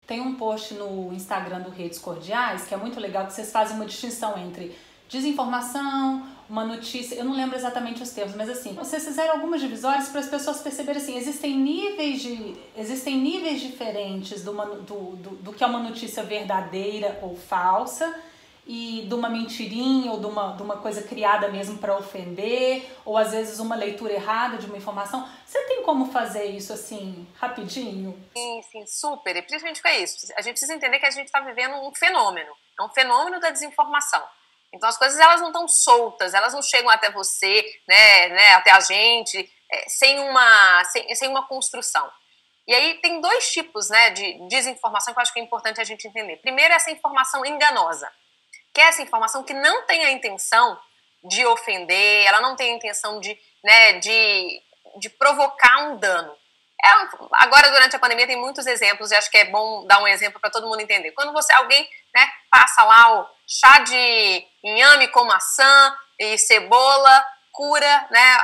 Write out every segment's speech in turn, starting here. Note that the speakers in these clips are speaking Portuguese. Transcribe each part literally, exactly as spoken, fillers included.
Tem um post no Instagram do Redes Cordiais que é muito legal, que vocês fazem uma distinção entre desinformação, uma notícia, eu não lembro exatamente os termos, mas assim, vocês fizeram algumas divisórias para as pessoas perceberem assim, existem níveis de, existem níveis diferentes do, do, do, do que é uma notícia verdadeira ou falsa, e de uma mentirinha ou de uma, de uma coisa criada mesmo para ofender, ou às vezes uma leitura errada de uma informação. Você tem como fazer isso assim, rapidinho? Sim, sim, super. E principalmente com isso. A gente precisa entender que a gente está vivendo um fenômeno. É um fenômeno da desinformação. Então as coisas elas não estão soltas, elas não chegam até você, né, né, até a gente, é, sem, uma, sem, sem uma construção. E aí tem dois tipos, né, de desinformação que eu acho que é importante a gente entender. Primeiro, essa informação enganosa, que é essa informação que não tem a intenção de ofender, ela não tem a intenção de, né, de, de provocar um dano. É, agora, durante a pandemia, tem muitos exemplos, e acho que é bom dar um exemplo para todo mundo entender. Quando você, alguém, né, passa lá o chá de inhame com maçã e cebola, cura, né,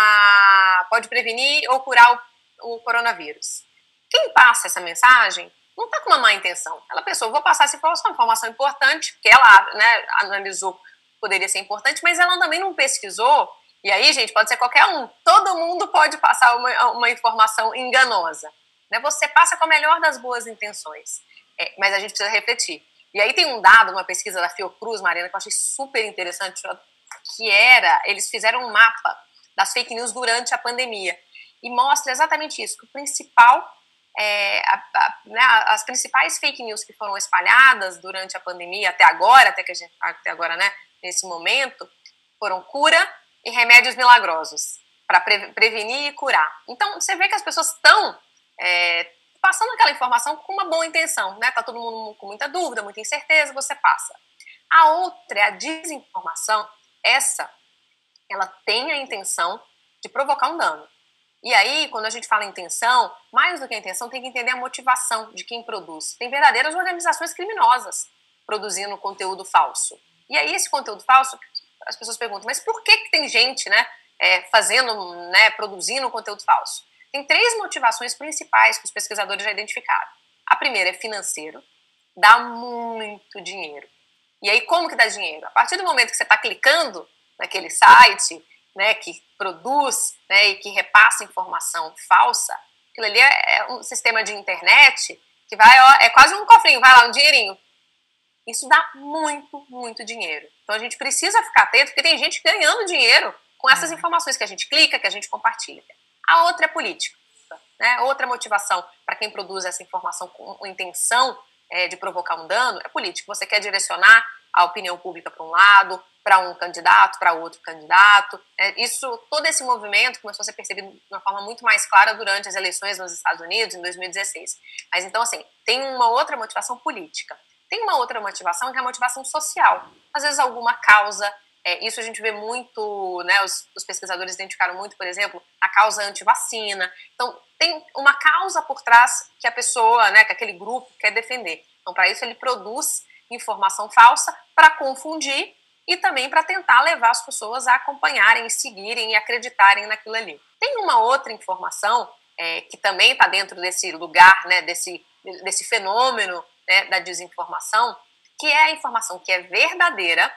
a, pode prevenir ou curar o, o coronavírus. Quem passa essa mensagem não está com uma má intenção. Ela pensou, vou passar essa informação, uma informação importante, porque ela, né, analisou que poderia ser importante, mas ela também não pesquisou. E aí, gente, pode ser qualquer um. Todo mundo pode passar uma, uma informação enganosa. Né? Você passa com a melhor das boas intenções. É, mas a gente precisa refletir. E aí tem um dado, uma pesquisa da Fiocruz, Mariana, que eu achei super interessante, que era, eles fizeram um mapa das fake news durante a pandemia. E mostra exatamente isso, que o principal, é, a, a, né, as principais fake news que foram espalhadas durante a pandemia, até agora, até, que a gente, até agora, né, nesse momento, foram cura e remédios milagrosos, para pre prevenir e curar. Então, você vê que as pessoas estão é, passando aquela informação com uma boa intenção, né? Tá todo mundo com muita dúvida, muita incerteza, você passa. A outra é a desinformação. Essa, ela tem a intenção de provocar um dano. E aí, quando a gente fala intenção, mais do que a intenção, tem que entender a motivação de quem produz. Tem verdadeiras organizações criminosas produzindo conteúdo falso. E aí, esse conteúdo falso, as pessoas perguntam, mas por que, que tem gente, né, é, fazendo, né, produzindo conteúdo falso? Tem três motivações principais que os pesquisadores já identificaram. A primeira é financeiro, dá muito dinheiro. E aí, como que dá dinheiro? A partir do momento que você está clicando naquele site, né, que produz, né, e que repassa informação falsa, aquilo ali é, é um sistema de internet que vai, ó, é quase um cofrinho, vai lá, um dinheirinho. Isso dá muito, muito dinheiro. Então a gente precisa ficar atento, porque tem gente ganhando dinheiro com essas informações que a gente clica, que a gente compartilha. A outra é política. Né? Outra motivação para quem produz essa informação com intenção é, de provocar um dano é política. Você quer direcionar a opinião pública para um lado, para um candidato, para outro candidato. É, isso, todo esse movimento começou a ser percebido de uma forma muito mais clara durante as eleições nos Estados Unidos, em dois mil e dezesseis. Mas então, assim, tem uma outra motivação política. Tem uma outra motivação que é a motivação social. Às vezes alguma causa, é, isso a gente vê muito, né, os, os pesquisadores identificaram muito, por exemplo, a causa anti-vacina. Então, tem uma causa por trás que a pessoa, né, que aquele grupo quer defender. Então, para isso ele produz informação falsa para confundir e também para tentar levar as pessoas a acompanharem, seguirem e acreditarem naquilo ali. Tem uma outra informação é, que também está dentro desse lugar, né, desse, desse fenômeno, né, da desinformação, que é a informação que é verdadeira,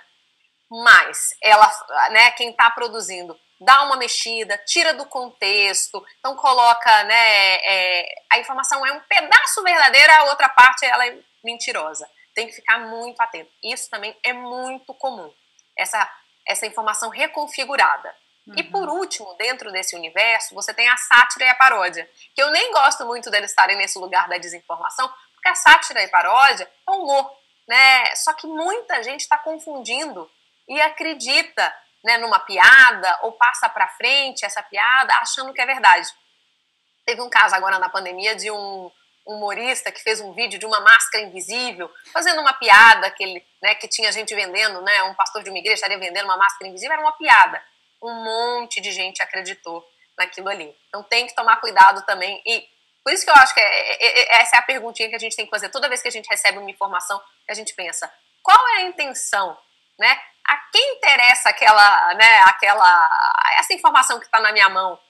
mas ela, né, quem está produzindo dá uma mexida, tira do contexto, então coloca, né, é, a informação é um pedaço verdadeira, a outra parte ela é mentirosa. Tem que ficar muito atento. Isso também é muito comum, essa, essa informação reconfigurada. Uhum. E por último, dentro desse universo, você tem a sátira e a paródia, que eu nem gosto muito deles estarem nesse lugar da desinformação, porque a sátira e paródia é humor, né? Só que muita gente está confundindo e acredita, né, numa piada ou passa para frente essa piada achando que é verdade. Teve um caso agora na pandemia de um humorista que fez um vídeo de uma máscara invisível, fazendo uma piada que, ele, né, que tinha gente vendendo, né, um pastor de uma igreja estaria vendendo uma máscara invisível, era uma piada. Um monte de gente acreditou naquilo ali. Então tem que tomar cuidado também. E por isso que eu acho que é, é, é, essa é a perguntinha que a gente tem que fazer toda vez que a gente recebe uma informação, que a gente pensa, qual é a intenção, né? A quem interessa aquela, né, aquela, essa informação que está na minha mão, né?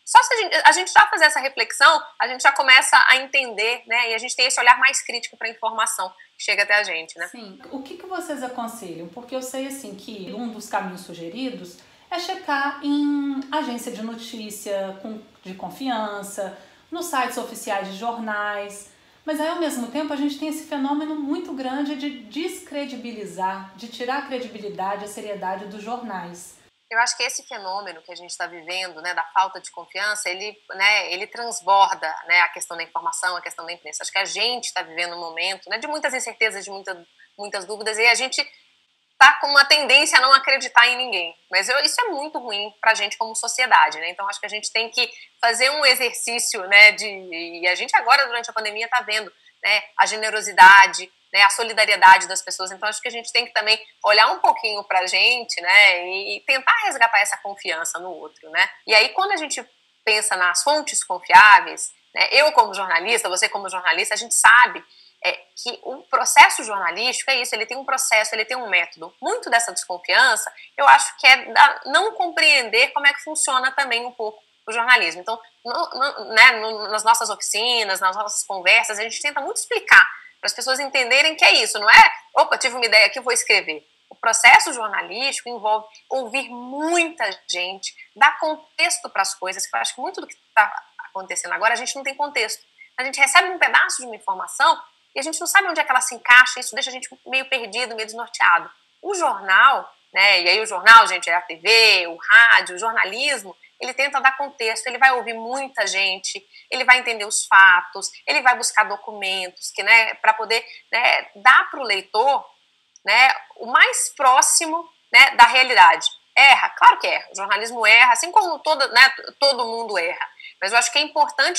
Só se a gente, a gente já fazer essa reflexão, a gente já começa a entender, né? E a gente tem esse olhar mais crítico para a informação que chega até a gente, né? Sim. O que, que vocês aconselham? Porque eu sei, assim, que um dos caminhos sugeridos é checar em agência de notícia de confiança, nos sites oficiais de jornais. Mas aí, ao mesmo tempo, a gente tem esse fenômeno muito grande de descredibilizar, de tirar a credibilidade, a seriedade dos jornais. Eu acho que esse fenômeno que a gente está vivendo, né, da falta de confiança, ele, né, ele transborda, né, a questão da informação, a questão da imprensa. Acho que a gente está vivendo um momento, né, de muitas incertezas, de muita, muitas dúvidas, e a gente está com uma tendência a não acreditar em ninguém. Mas eu, isso é muito ruim para a gente como sociedade, né? Então acho que a gente tem que fazer um exercício, né, de, e a gente agora durante a pandemia está vendo, né, a generosidade, né, a solidariedade das pessoas. Então acho que a gente tem que também olhar um pouquinho pra gente, né, e tentar resgatar essa confiança no outro, né? E aí quando a gente pensa nas fontes confiáveis, né, eu como jornalista, você como jornalista, a gente sabe é, que o processo jornalístico é isso, ele tem um processo, ele tem um método. Muito dessa desconfiança, eu acho que é da, não compreender como é que funciona também um pouco o jornalismo. Então, no, no, né, no, nas nossas oficinas, nas nossas conversas, a gente tenta muito explicar para as pessoas entenderem que é isso, não é, opa, tive uma ideia aqui, vou escrever. O processo jornalístico envolve ouvir muita gente, dar contexto para as coisas, que eu acho que muito do que está acontecendo agora, a gente não tem contexto. A gente recebe um pedaço de uma informação e a gente não sabe onde é que ela se encaixa, e isso deixa a gente meio perdido, meio desnorteado. O jornal, né, e aí o jornal, gente, é a T V, o rádio, o jornalismo, ele tenta dar contexto, ele vai ouvir muita gente, ele vai entender os fatos, ele vai buscar documentos que, né, para poder, né, dar para o leitor, né, o mais próximo, né, da realidade. Erra? Claro que erra. O jornalismo erra, assim como todo, né, todo mundo erra. Mas eu acho que é importante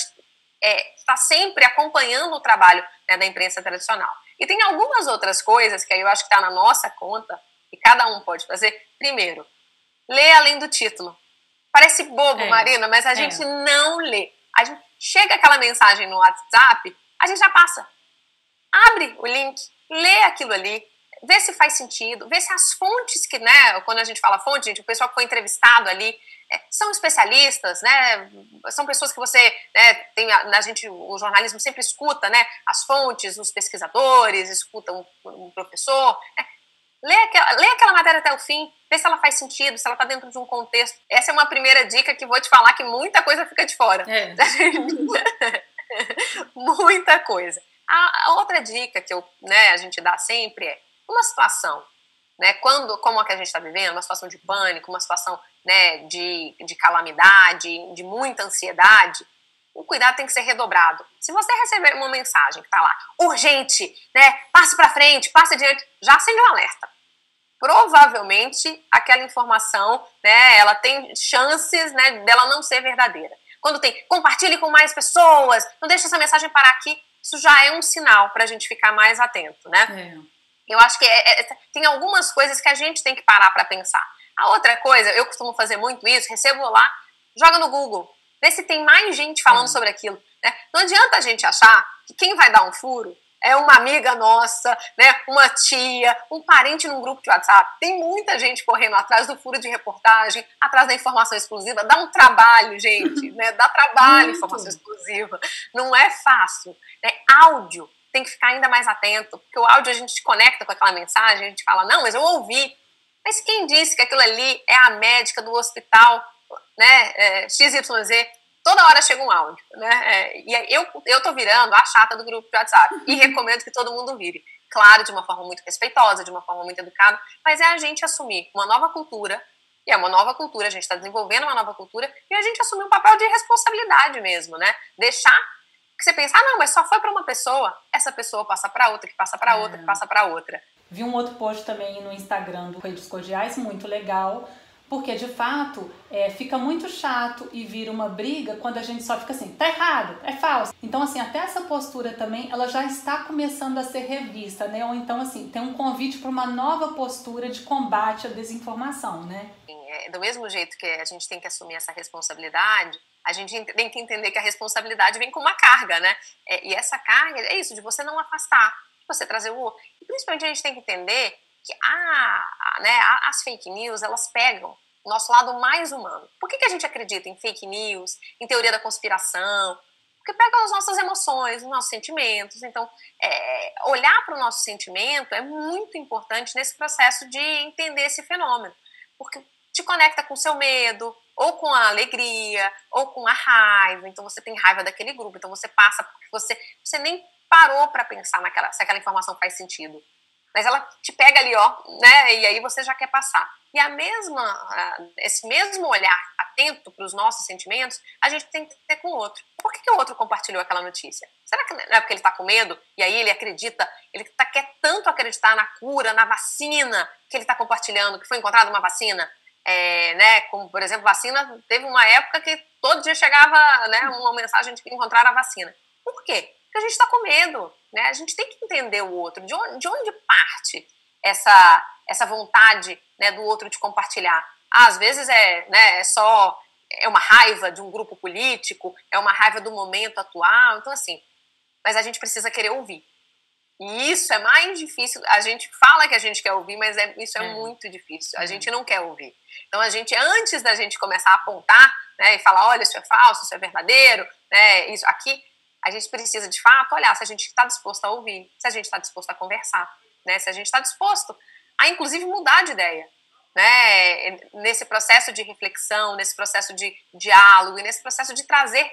é, estar sempre acompanhando o trabalho, né, da imprensa tradicional. E tem algumas outras coisas que aí eu acho que está na nossa conta, e cada um pode fazer. Primeiro, lê além do título. Parece bobo, é, Marina, mas a é. gente não lê. A gente chega aquela mensagem no WhatsApp, a gente já passa. Abre o link, lê aquilo ali, vê se faz sentido, vê se as fontes que, né, quando a gente fala fonte, gente, o pessoal que foi entrevistado ali, é, são especialistas, né, são pessoas que você, né, tem, a, a gente, o jornalismo sempre escuta, né, as fontes, os pesquisadores, escuta um, um professor, né, lê, aquela, lê aquela matéria até o fim, vê se ela faz sentido, se ela está dentro de um contexto. Essa é uma primeira dica que vou te falar que muita coisa fica de fora. É. Muita coisa. A, a outra dica que eu, né, a gente dá sempre é uma situação, né, quando, como a que a gente está vivendo, uma situação de pânico, uma situação, né, de, de calamidade, de muita ansiedade, o cuidado tem que ser redobrado. Se você receber uma mensagem que está lá, urgente, né, passe para frente, passe adiante, já acende um alerta. Provavelmente aquela informação, né, ela tem chances, né, dela não ser verdadeira. Quando tem, compartilhe com mais pessoas, não deixe essa mensagem parar aqui, isso já é um sinal para a gente ficar mais atento, né? É. Eu acho que é, é, tem algumas coisas que a gente tem que parar para pensar. A outra coisa, eu costumo fazer muito isso, recebo lá, joga no Google, vê se tem mais gente falando é. sobre aquilo, né? Não adianta a gente achar que quem vai dar um furo é uma amiga nossa, né, uma tia, um parente num grupo de WhatsApp. Tem muita gente correndo atrás do furo de reportagem, atrás da informação exclusiva. Dá um trabalho, gente, né? Dá trabalho informação exclusiva. Não é fácil, né? Áudio, tem que ficar ainda mais atento, porque o áudio a gente conecta com aquela mensagem, a gente fala, não, mas eu ouvi. Mas quem disse que aquilo ali é a médica do hospital, né, é, X Y Z? Toda hora chega um áudio, né? É, e eu, eu tô virando a chata do grupo de WhatsApp e recomendo que todo mundo vire. Claro, de uma forma muito respeitosa, de uma forma muito educada, mas é a gente assumir uma nova cultura, e é uma nova cultura, a gente está desenvolvendo uma nova cultura, e a gente assumir um papel de responsabilidade mesmo, né? Deixar que você pensa, ah, não, mas só foi para uma pessoa, essa pessoa passa para outra, que passa para outra, é. que passa para outra. Vi um outro post também no Instagram do Redes Cordiais, muito legal, porque, de fato, é, fica muito chato e vira uma briga quando a gente só fica assim, tá errado, é falso. Então, assim, até essa postura também, ela já está começando a ser revista, né? Ou então, assim, tem um convite para uma nova postura de combate à desinformação, né? É, do mesmo jeito que a gente tem que assumir essa responsabilidade, a gente tem que entender que a responsabilidade vem com uma carga, né? É, e essa carga é isso, de você não afastar, de você trazer o outro. E, principalmente, a gente tem que entender que a, a, né, as fake news, elas pegam nosso lado mais humano. Por que, que a gente acredita em fake news, em teoria da conspiração? Porque pega as nossas emoções, os nossos sentimentos. Então, é, olhar para o nosso sentimento é muito importante nesse processo de entender esse fenômeno. Porque te conecta com o seu medo, ou com a alegria, ou com a raiva. Então, você tem raiva daquele grupo. Então, você passa porque você, você nem parou para pensar naquela, se aquela informação faz sentido. Mas ela te pega ali, ó, né? E aí você já quer passar. E a mesma, esse mesmo olhar atento para os nossos sentimentos, a gente tem que ter com o outro. Por que, que o outro compartilhou aquela notícia? Será que não é porque ele está com medo? E aí ele acredita, ele tá, quer tanto acreditar na cura, na vacina, que ele está compartilhando, que foi encontrada uma vacina? É, né, como, por exemplo, vacina, teve uma época que todo dia chegava, né, uma mensagem de que encontraram a vacina. Por quê? Porque a gente está com medo, né? A gente tem que entender o outro, de onde, de onde parte essa, essa vontade, né, do outro de compartilhar. Ah, às vezes é, né, é só é uma raiva de um grupo político, é uma raiva do momento atual, então assim, mas a gente precisa querer ouvir. E isso é mais difícil, a gente fala que a gente quer ouvir, mas é, isso é, é muito difícil, a gente não quer ouvir. Então a gente, antes da gente começar a apontar, né, e falar, olha, isso é falso, isso é verdadeiro, né, isso aqui, a gente precisa, de fato, olhar se a gente está disposto a ouvir, se a gente está disposto a conversar, né? Se a gente está disposto a, inclusive, mudar de ideia, né? Nesse processo de reflexão, nesse processo de diálogo e nesse processo de trazer,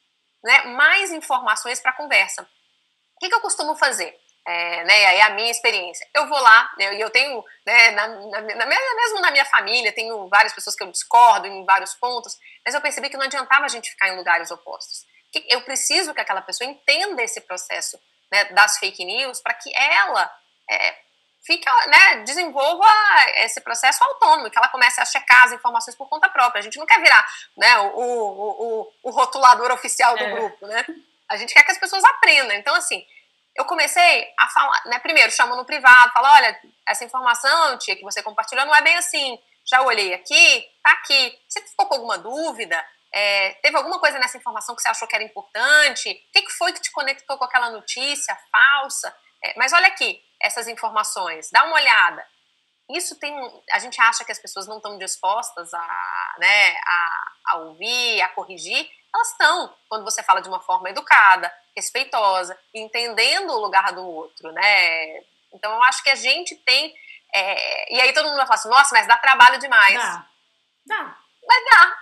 né, mais informações para a conversa. O que, que eu costumo fazer? É, né, aí a minha experiência. Eu vou lá, e eu, eu tenho, né, na, na, na, mesmo na minha família, tenho várias pessoas que eu discordo em vários pontos, mas eu percebi que não adiantava a gente ficar em lugares opostos. Eu preciso que aquela pessoa entenda esse processo, né, das fake news para que ela é, fique, né, desenvolva esse processo autônomo, que ela comece a checar as informações por conta própria. A gente não quer virar, né, o, o, o, o rotulador oficial do é. grupo, né? A gente quer que as pessoas aprendam. Então, assim, eu comecei a falar, né, primeiro chamo no privado, falo, olha, essa informação, tia, que você compartilhou não é bem assim. Já olhei aqui, tá aqui. Você ficou com alguma dúvida? É, teve alguma coisa nessa informação que você achou que era importante? O que, que foi que te conectou com aquela notícia falsa? É, mas olha aqui, essas informações, dá uma olhada. Isso tem, a gente acha que as pessoas não estão dispostas a, né, a, a ouvir, a corrigir. Elas estão, quando você fala de uma forma educada, respeitosa, entendendo o lugar do outro, né? Então eu acho que a gente tem, é, e aí todo mundo vai falar assim, nossa, mas dá trabalho demais. Dá, dá. Mas dá.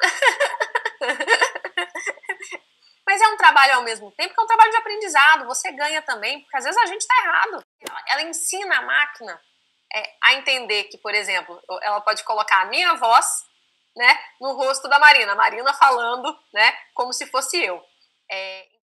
Mas é um trabalho ao mesmo tempo, que é um trabalho de aprendizado. Você ganha também, porque às vezes a gente está errado. Ela, ela ensina a máquina é, a entender que, por exemplo, ela pode colocar a minha voz, né, no rosto da Marina. A Marina falando, né, como se fosse eu. É,